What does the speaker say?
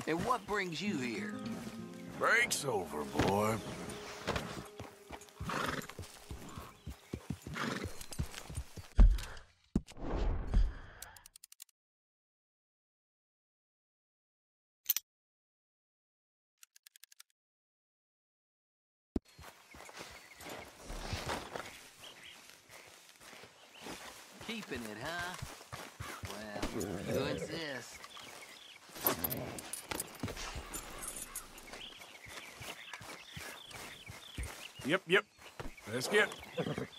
And what brings you here? Break's over, boy. Keeping it, huh? Well, you insist. Yep. Let's get.